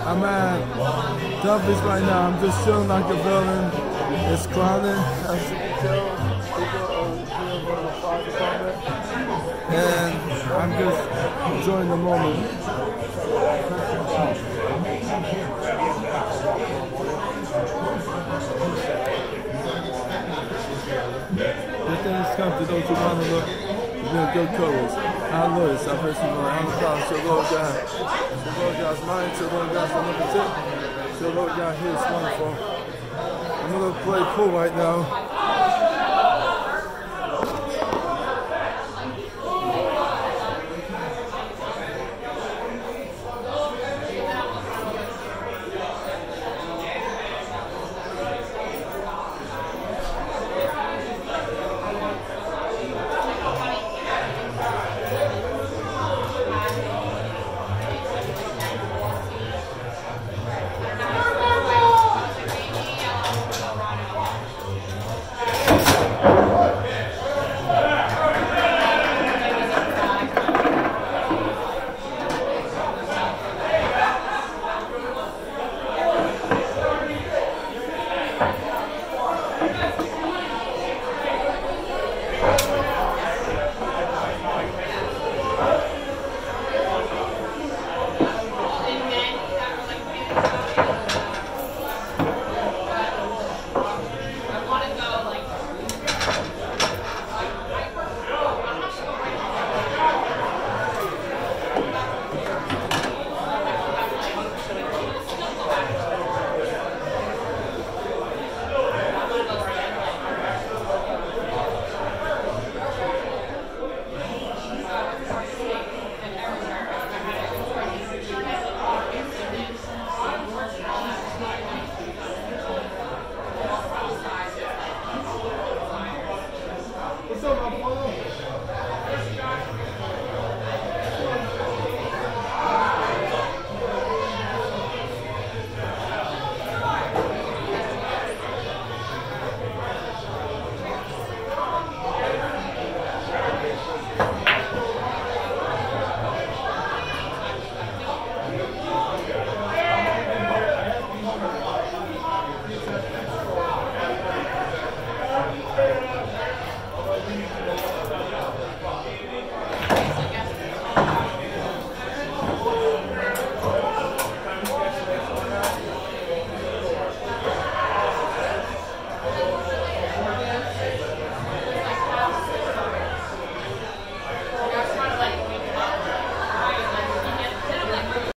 I'm at Duffy's right now. I'm just chilling like a villain. It's clowning, as you can tell. People are here from the fire department. And I'm just enjoying the moment. Good things come to those who want to look. Good courage. Our lawyers, our person, I'm proud to Lord God. To Lord God's mind, to Lord God's omnipotent. To Lord God, He is wonderful. I'm going to play pool right now.